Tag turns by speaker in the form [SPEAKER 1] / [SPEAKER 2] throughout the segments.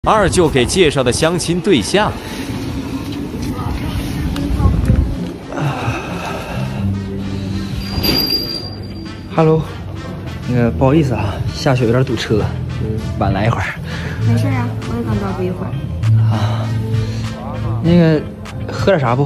[SPEAKER 1] 二舅给介绍的相亲对象。
[SPEAKER 2] Hello， 那个不好意思啊，下雪有点堵车，晚来一会儿。
[SPEAKER 3] 没事啊，我也刚到不一会儿。
[SPEAKER 2] 啊，那个喝点啥不？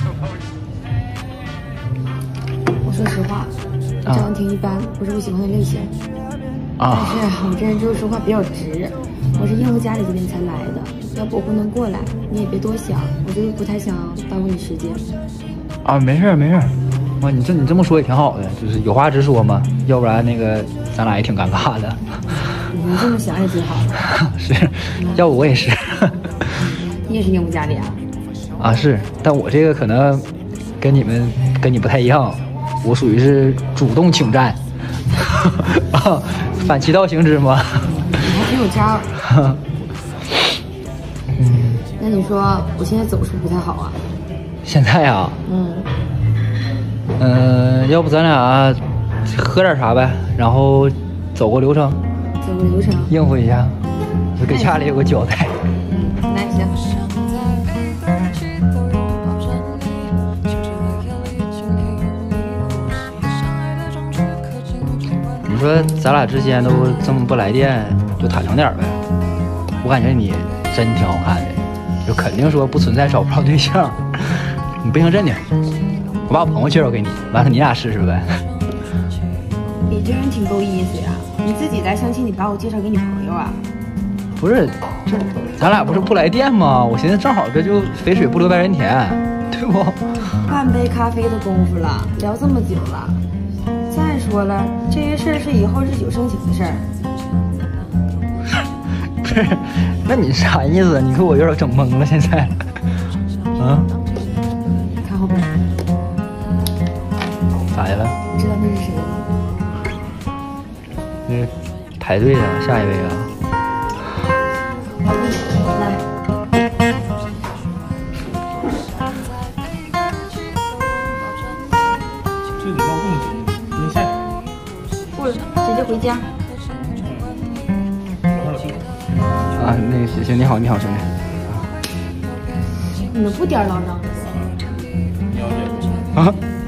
[SPEAKER 3] 我说实话，这样挺一般，不是我喜欢的类型。但是我这人就是说话比较直，我是应付家里这边才来的，要不我不能过来，你也别多想，我就是不太想耽误你时间。
[SPEAKER 2] 啊，没事没事。哇，你这么说也挺好的，就是有话直说嘛，要不然那个咱俩也挺尴尬的。
[SPEAKER 3] 你这么想也挺好的。
[SPEAKER 2] 是，要不我也是。
[SPEAKER 3] 你也是应付家里啊？
[SPEAKER 2] 啊是，但我这个可能跟你不太一样，我属于是主动请战。啊，反其道行之吗？
[SPEAKER 3] 你还挺有招。那你说我现在走是不是不太好啊？
[SPEAKER 2] 现在啊？要不咱俩喝点啥呗，然后走个流程。
[SPEAKER 3] 走个流程。应
[SPEAKER 2] 付一下，就给家里有个交代。
[SPEAKER 3] 那行。
[SPEAKER 2] 你说咱俩之间都这么不来电，就坦诚点呗。我感觉你真挺好看的，就肯定说不存在找不着对象。你不行真的，我把我朋友介绍给你，完了你俩试试呗。
[SPEAKER 3] 你这人挺够意思呀！你自己来相亲，你把我介绍给你朋友啊？
[SPEAKER 2] 不是，这咱俩不是不来电吗？我寻思正好这就肥水不流外人田，对不？
[SPEAKER 3] 半杯咖啡的功夫了，聊这么久了。再说了，这些事儿是以后日久生情的事儿。
[SPEAKER 2] 不是，那你啥意思？你给我有点整懵了，现在。啊？
[SPEAKER 3] 看后边。
[SPEAKER 2] 咋的了？
[SPEAKER 3] 你知道那是谁吗？
[SPEAKER 2] 那是排队的下一位啊。
[SPEAKER 3] 来。
[SPEAKER 4] 这得劳动节，别晒。
[SPEAKER 3] 不，直接回家。
[SPEAKER 2] 啊，那个行，你好，兄弟。
[SPEAKER 3] 你们不颠儿唠叨的。
[SPEAKER 4] 你要这个。
[SPEAKER 2] 啊。